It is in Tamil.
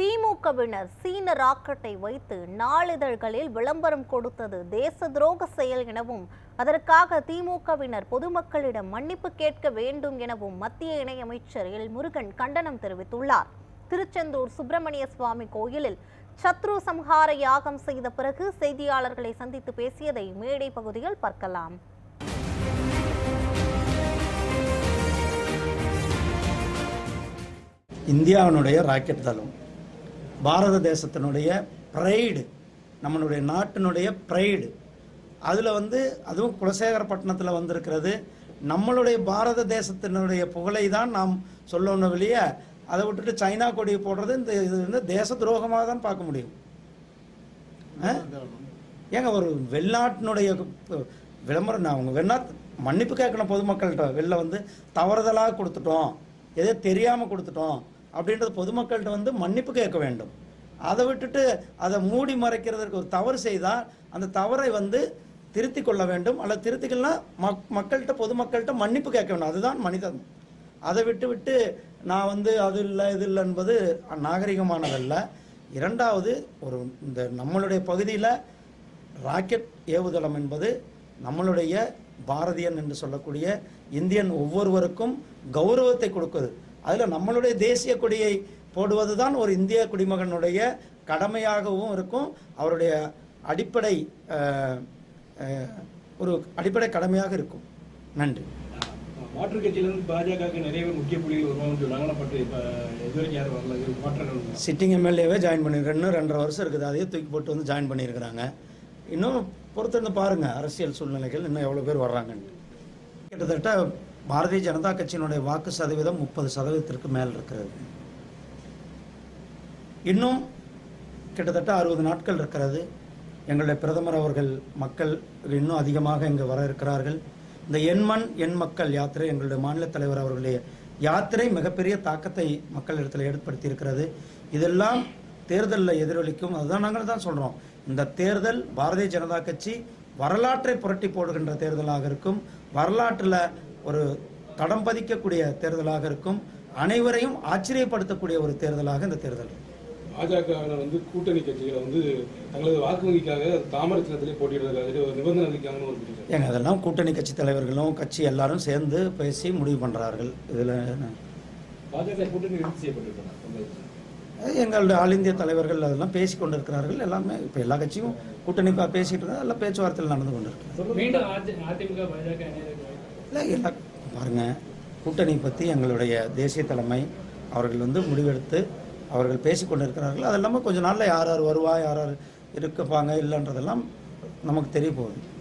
திமுகவினர் சீன ராக்கெட்டை வைத்து நாளிதழ்களில் விளம்பரம் கொடுத்தது தேச துரோக செயல் எனவும் அதற்காக திமுகவினர் பொதுமக்களிடம் மன்னிப்பு கேட்க வேண்டும் எனவும் மத்திய இணையமைச்சர் எல் முருகன் கண்டனம் தெரிவித்துள்ளார். திருச்செந்தூர் சுப்பிரமணிய சுவாமி கோயிலில் சத்ரு சம்ஹார யாகம் செய்த பிறகு செய்தியாளர்களை சந்தித்து பேசியதை மேடை பகுதியில் பார்க்கலாம். இந்தியாவினுடைய ராக்கெட் தளம் பாரத தேசத்தினுடைய ப்ரைடு, நம்மளுடைய நாட்டினுடைய ப்ரைடு. அதில் அதுவும் குலசேகரப்பட்டினத்தில் வந்திருக்கிறது. நம்மளுடைய பாரத தேசத்தினுடைய புகழை தான் நாம் சொல்லணும் வெளியே. அதை விட்டுட்டு சைனா கொடியை போடுறது இது தேச துரோகமாக தான் பார்க்க முடியும். ஏங்க ஒரு வெளிநாட்டினுடைய விளம்பரம், அவங்க வேணா மன்னிப்பு கேட்கணும் பொதுமக்கள்கிட்ட. வெளில தவறுதலாக கொடுத்துட்டோம், எதோ தெரியாமல் கொடுத்துட்டோம் அப்படின்றது பொதுமக்கள்கிட்ட மன்னிப்பு கேட்க வேண்டும். அதை விட்டுட்டு அதை மூடி மறைக்கிறதுக்கு ஒரு தவறு செய்தால் அந்த தவறை திருத்தி கொள்ள வேண்டும். அல்லது திருத்திக்கலாம் மக்கள்கிட்ட பொதுமக்கள்கிட்ட மன்னிப்பு கேட்க வேண்டும். அதுதான் மனிதன். அதை விட்டு நான் அது இல்லை இது இல்லை என்பது நாகரிகமானதல்ல. இரண்டாவது, இந்த நம்மளுடைய பகுதியில் ராக்கெட் ஏவுதளம் என்பது நம்மளுடைய பாரதியன் என்று சொல்லக்கூடிய இந்தியன் ஒவ்வொருவருக்கும் கௌரவத்தை கொடுக்குது. அதில் நம்மளுடைய தேசிய கொடியை போடுவது தான் ஒரு இந்திய குடிமகனுடைய கடமையாகவும் இருக்கும். அவருடைய அடிப்படை ஒரு அடிப்படை கடமையாக இருக்கும். நன்றி. மாற்றுக் கட்சியிலிருந்து பாஜகவுக்கு நிறைய முக்கிய புள்ளிகள் வருவாங்கன்னு சொன்னாங்க. பட் இதுவரைக்கும் யாரும் வரல. மாற்றங்கள் சிட்டிங் எம்எல்ஏவே ஜாயின் பண்ணியிருக்கேன். 2.5 வருஷம் இருக்குது. அதையே தூக்கி போட்டு ஜாயின் பண்ணியிருக்கிறாங்க. இன்னும் பொறுத்திருந்து பாருங்கள் அரசியல் சூழ்நிலைகள் இன்னும் எவ்வளோ பேர் வர்றாங்கன்னு. கிட்டத்தட்ட பாரதிய ஜனதா கட்சியினுடைய வாக்கு சதவீதம் 30% மேல் இருக்கிறது. இன்னும் கிட்டத்தட்ட 60 நாட்கள் இருக்கிறது. எங்களுடைய பிரதமர் அவர்கள் மக்கள் இன்னும் அதிகமாக இங்கு வர இருக்கிறார்கள். இந்த எண்மண் எண் மக்கள் யாத்திரை, எங்களுடைய மாநில தலைவர் அவர்களுடைய யாத்திரை மிகப்பெரிய தாக்கத்தை மக்களிடத்தில் ஏற்படுத்தி இருக்கிறது. இதெல்லாம் தேர்தலில் எதிரொலிக்கும். அதுதான் நாங்கள் தான் சொல்கிறோம். இந்த தேர்தல் பாரதிய ஜனதா கட்சி வரலாற்றை புரட்டி போடுகின்ற தேர்தலாக இருக்கும். வரலாற்றில் ஒரு தடம் பதிக்கக்கூடிய தேர்தலாக இருக்கும். அனைவரையும் ஆச்சரியப்படுத்தக்கூடிய ஒரு தேர்தலாக இந்த தேர்தல். பாஜக கூட்டணி கட்சிகளை தங்களது வாக்கு வங்கிக்காக தாமரை சின்னத்திலே போட்டியிடுறதுக்காக நிபந்தனை விதிக்காங்கன்னு ஒரு பிடிக்கும். ஏங்க அதெல்லாம் கூட்டணி கட்சி தலைவர்களும் கட்சி எல்லாரும் சேர்ந்து பேசி முடிவு பண்ணுறார்கள். இதில் பாஜக கூட்டணி ரத்து செய்யப்பட்டிருக்கிறாங்க. எங்களுடைய ஆல் இந்திய தலைவர்கள் அதெல்லாம் பேசி கொண்டு இருக்கிறார்கள். எல்லாமே இப்போ எல்லா கட்சியும் கூட்டணி பேசிகிட்டு இருக்காங்க. எல்லாம் பேச்சுவார்த்தையில் நடந்து கொண்டு இருக்கு. இல்லை எல்லாம் பாருங்கள், கூட்டணி பற்றி எங்களுடைய தேசிய தலைமை அவர்கள் முடிவெடுத்து அவர்கள் பேசி கொண்டு இருக்கிறார்கள். அது இல்லாமல் கொஞ்சம் நாளில் யார் யார் வருவா, யார் யார் இருப்பாங்க இல்லைன்றதெல்லாம் நமக்கு தெரிய போகுது.